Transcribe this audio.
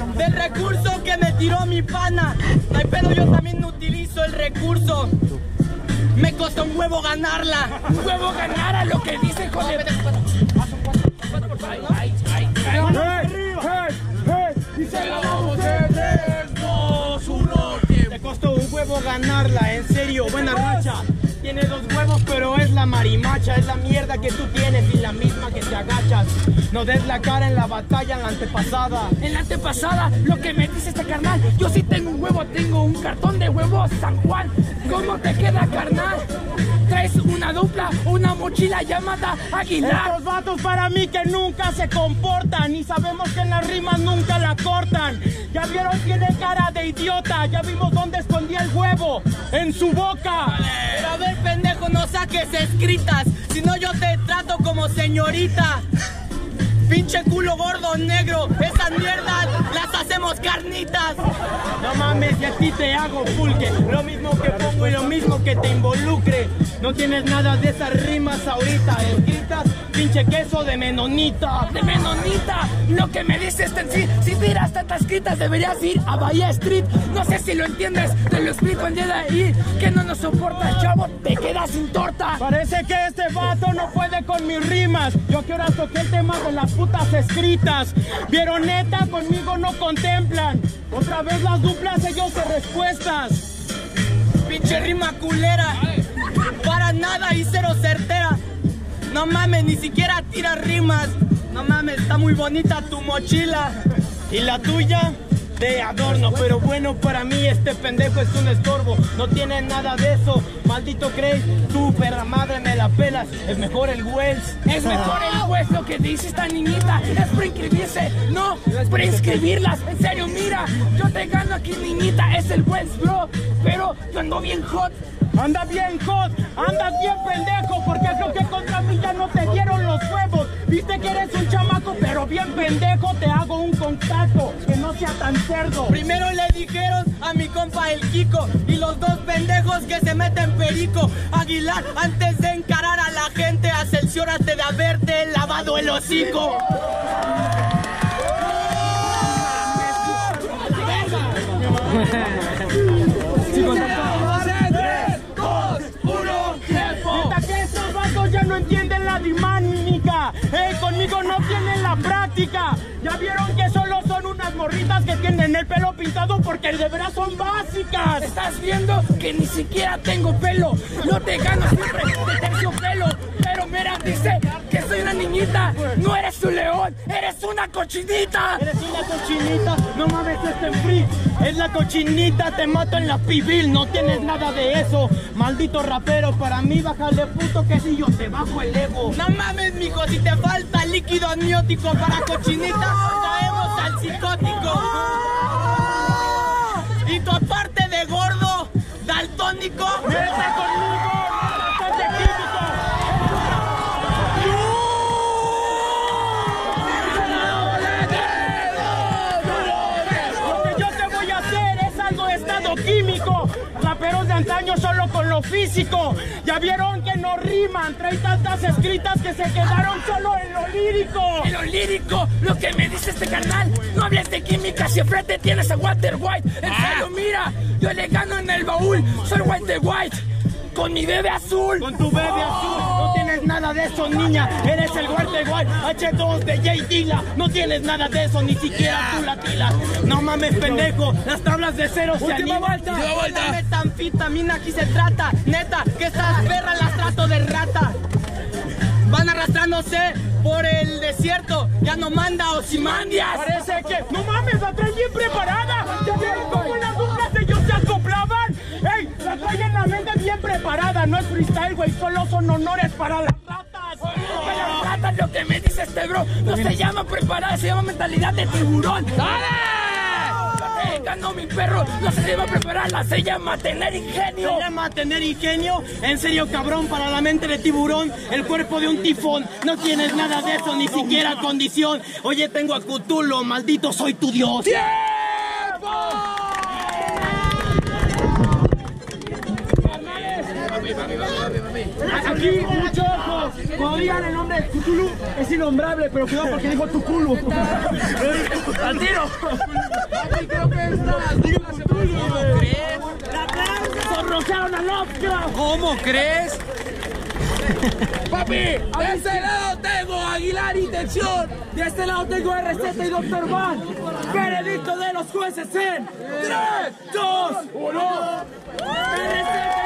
del recurso que me tiró mi pana. No hay pedo, yo también utilizo el recurso. Me costó un huevo ganarla. Un huevo ganar a lo que dice, joder. Y se la vamos en 3, 2, 1, tiempo. Te costó un huevo ganarla, en serio, buena racha. Tiene 2 huevos, pero es la marimacha. Es la mierda que tú tienes y la misma que te agachas. No des la cara en la batalla, en la antepasada. En la antepasada, lo que me dice este carnal. Yo sí tengo un huevo, tengo un cartón de huevos San Juan. ¿Cómo te queda, carnal? ¿Traes una dupla, una mochila llamada Aguilar? Estos vatos para mí que nunca se comportan y sabemos que en las rimas nunca la cortan. Ya vieron, tiene cara de idiota. Ya vimos dónde escondía el huevo, en su boca. Pero a ver, pendejo, no saques escritas, si no yo te trato como señorita. Pinche culo gordo negro, esas mierdas las hacemos carnitas. No mames, y a ti te hago pulque, lo mismo que pongo y lo mismo que te involucre. No tienes nada de esas rimas ahorita escritas, pinche queso de menonita. De menonita, lo que me dices en sí. Si tiras tantas escritas deberías ir a Bahía Street. No sé si lo entiendes, te lo explico el día de ahí. Que no nos soportas, chavo, te quedas sin torta. Parece que este vato no puede con mis rimas. Yo que ahora toqué el tema de las putas escritas. Vieron, neta, conmigo no contemplan. Otra vez las duplas, ellos de respuestas. Pinche rima culera, para nada y cero certera. No mames, ni siquiera tira rimas. No mames, está muy bonita tu mochila. ¿Y la tuya? De adorno, pero bueno, para mí este pendejo es un estorbo. No tiene nada de eso, maldito Craig. Tu perra madre me la pelas, es mejor el Wells. Es mejor el Wells, lo que dice esta niñita. Es para inscribirse, no, es para inscribirlas. En serio, mira, yo te gano aquí, niñita. Es el Wells, bro, pero yo ando bien hot. Anda bien hot, andas bien pendejo, porque creo que contra mí ya no te dieron los huevos. Viste que eres un chamaco, pero bien pendejo, te hago un contacto, que no sea tan cerdo. Primero le dijeron a mi compa el Kiko, y los dos pendejos que se meten perico. Aguilar, antes de encarar a la gente, ascensiórate de haberte lavado el hocico. Ya no entienden la dinámica, conmigo no tienen la práctica. Ya vieron que solo son unas morritas que tienen el pelo pintado porque de veras son básicas. Estás viendo que ni siquiera tengo pelo, no te gano siempre de terciopelo. Pero mira, dice que soy una niñita, no eres un león, eres una cochinita. Eres una cochinita, no mames, este free. Es la cochinita, te mato en la pibil, no tienes nada de eso. Maldito rapero, para mí bájale puto que si yo te bajo el ego. No mames, mijo, si te falta líquido amniótico para cochinita, traemos al psicótico. Y tu aparte de gordo, daltónico, vete conmigo. Químico, raperos de antaño solo con lo físico. Ya vieron que no riman, trae tantas escritas que se quedaron solo en lo lírico. En lo lírico, lo que me dice este carnal, no hables de química si enfrente tienes a Walter White. En serio, mira, yo le gano en el baúl, soy Walter White. Con mi bebé azul. Con tu bebé azul. No tienes nada de eso, niña. Eres el Walter White H2 de J Dilla. No tienes nada de eso, ni siquiera tú la tilas. No mames, pendejo. Las tablas de cero se Última animan. vuelta. Última vuelta. No metanfetamina aquí se trata. Neta, que estas perras las trato de rata. Van arrastrándose por el desierto. Ya no manda Ozymandias. Parece que... No mames, la traen bien preparada. ¿Ya vieron cómo las duplas ellos se acoplaban? ¡Ey! La traen la mente bien preparada. No es freestyle, güey. Solo son honores para las ratas. Para las ratas, lo que me dice este bro, no se llama preparada, se llama mentalidad de tiburón. ¡Dale! Ganó mi perro, no se llama prepararla, se llama tener ingenio. ¿Se llama tener ingenio? En serio, cabrón, para la mente de tiburón, el cuerpo de un tifón. No tienes nada de eso, ni siquiera condición. Oye, tengo a Cthulhu, maldito soy tu dios. ¡Tiempo! Aquí, mucho ojo, Cuando digan el nombre de Cthulhu es innombrable, pero cuidado porque dijo tu culo. ¡Al tiro! Creo que digo Cthulhu, ¿cómo crees? ¡Sonrojaron a Lovecraft! ¿Cómo crees? Papi, de este lado tengo Aguilar y Tensión. De este lado tengo RZ y Dr. Van. Veredicto de los jueces en 3, 2, 1. RZ.